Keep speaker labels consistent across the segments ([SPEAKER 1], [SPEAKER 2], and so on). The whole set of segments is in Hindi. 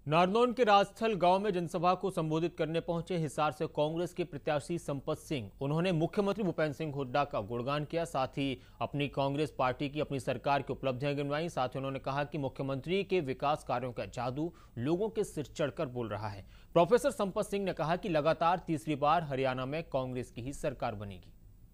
[SPEAKER 1] नारनौल के राजस्थल गांव में जनसभा को संबोधित करने पहुंचे हिसार से कांग्रेस के प्रत्याशी संपत सिंह। उन्होंने मुख्यमंत्री भूपेंद्र सिंह हुड्डा का गुणगान किया, साथ ही अपनी कांग्रेस पार्टी की अपनी सरकार की उपलब्धियां गिनवाई। साथ ही उन्होंने कहा कि मुख्यमंत्री के विकास कार्यों का जादू लोगों के सिर चढ़कर बोल रहा है। प्रोफेसर संपत सिंह ने कहा कि लगातार तीसरी बार हरियाणा में कांग्रेस की ही सरकार बनेगी।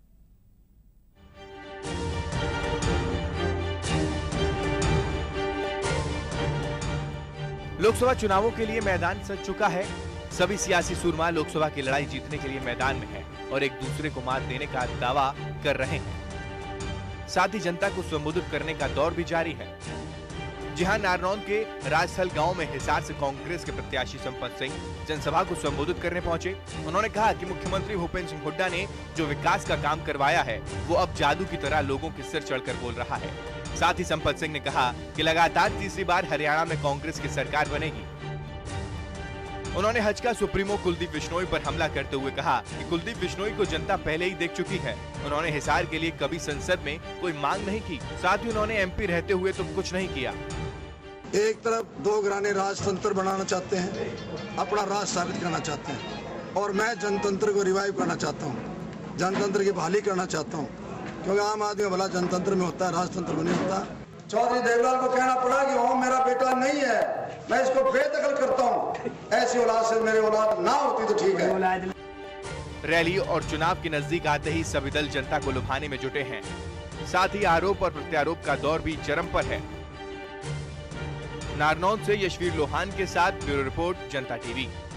[SPEAKER 2] लोकसभा चुनावों के लिए मैदान सज चुका है। सभी सियासी सूरमा लोकसभा की लड़ाई जीतने के लिए मैदान में हैं और एक दूसरे को मात देने का दावा कर रहे हैं। साथ ही जनता को संबोधित करने का दौर भी जारी है। जहां नारनौल के राजस्थल गांव में हिसार से कांग्रेस के प्रत्याशी संपत सिंह जनसभा को संबोधित करने पहुंचे। उन्होंने कहा कि मुख्यमंत्री भूपेंद्र सिंह हुड्डा ने जो विकास का काम करवाया है वो अब जादू की तरह लोगों के सिर चढ़कर बोल रहा है। साथ ही संपत सिंह ने कहा कि लगातार तीसरी बार हरियाणा में कांग्रेस की सरकार बनेगी। उन्होंने हजका सुप्रीमो कुलदीप बिश्नोई पर हमला करते हुए कहा कि कुलदीप बिश्नोई को जनता पहले ही देख चुकी है। उन्होंने हिसार के लिए कभी संसद में कोई मांग नहीं की। साथ ही उन्होंने एमपी रहते हुए तो कुछ नहीं किया।
[SPEAKER 3] एक तरफ दो घराने राजतंत्र बनाना चाहते हैं, अपना राज साबित करना चाहते हैं, और मैं जनतंत्र को रिवाइव करना चाहता हूँ, जनतंत्र की बहाली करना चाहता हूँ, क्योंकि आम आदमी भला जनतंत्र में होता है, राजतंत्र में नहीं होता। चौधरी देवलाल को कहना पड़ा कि वो मेरा बेटा नहीं है, मैं इसको बेदखल करता हूँ। ऐसी औलाद से मेरी औलाद ना होती तो ठीक है।
[SPEAKER 2] रैली और चुनाव के नजदीक आते ही सभी दल जनता को लुभाने में जुटे हैं। साथ ही आरोप और प्रत्यारोप का दौर भी चरम पर है। नारनौल से यशवीर लोहान के साथ ब्यूरो रिपोर्ट, जनता टीवी।